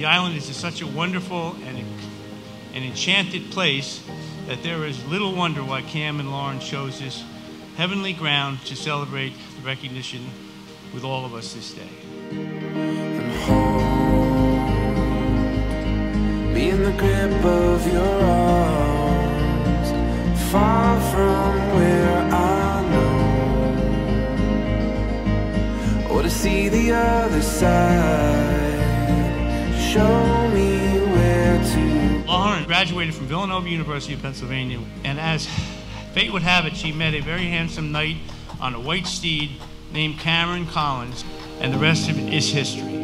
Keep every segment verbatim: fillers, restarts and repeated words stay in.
The island is such a wonderful and an enchanted place that there is little wonder why Cam and Lauren chose this heavenly ground to celebrate the recognition with all of us this day. And hold me in the grip of your arms, far from where I know, or to see the other side, show me where to. Lauren graduated from Villanova University of Pennsylvania, and as fate would have it, she met a very handsome knight on a white steed named Cameron Collins, and the rest of it is history.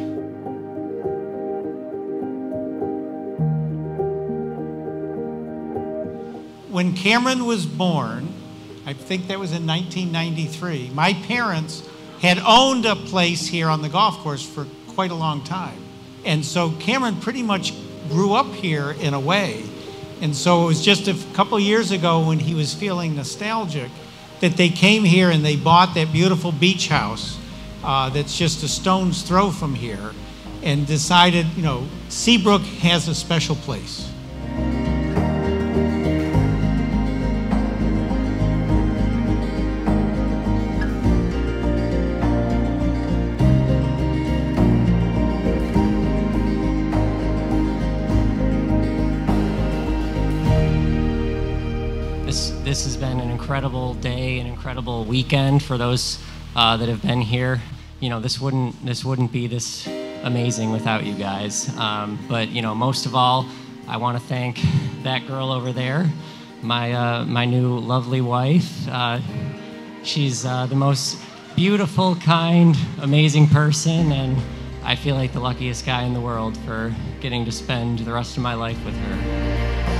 When Cameron was born, I think that was in nineteen ninety-three, my parents had owned a place here on the golf course for quite a long time. And so Cameron pretty much grew up here in a way. And so it was just a couple years ago when he was feeling nostalgic that they came here and they bought that beautiful beach house uh, that's just a stone's throw from here, and decided, you know, Seabrook has a special place. This, this has been an incredible day, an incredible weekend for those uh, that have been here. You know, this wouldn't, this wouldn't be this amazing without you guys. Um, but, you know, most of all, I want to thank that girl over there, my, uh, my new lovely wife. Uh, she's uh, the most beautiful, kind, amazing person, and I feel like the luckiest guy in the world for getting to spend the rest of my life with her.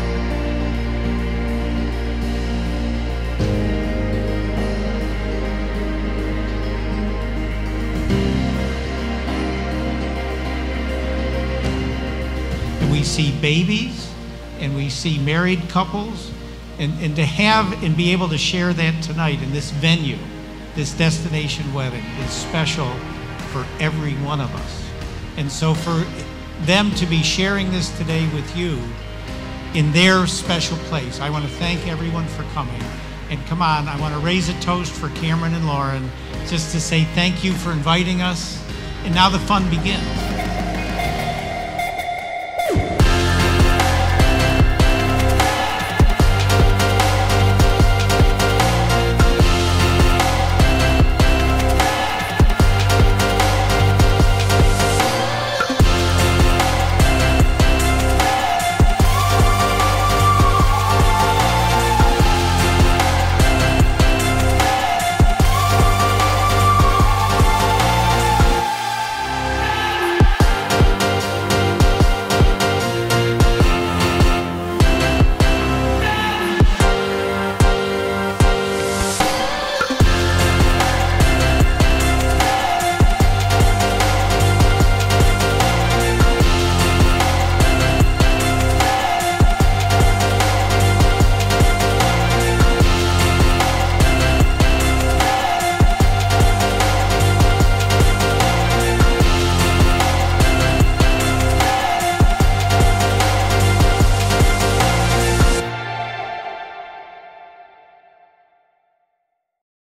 We see babies and we see married couples, and, and to have and be able to share that tonight in this venue, this destination wedding, is special for every one of us. And so for them to be sharing this today with you in their special place, I want to thank everyone for coming. And come on, I want to raise a toast for Cameron and Lauren, just to say thank you for inviting us. And now the fun begins.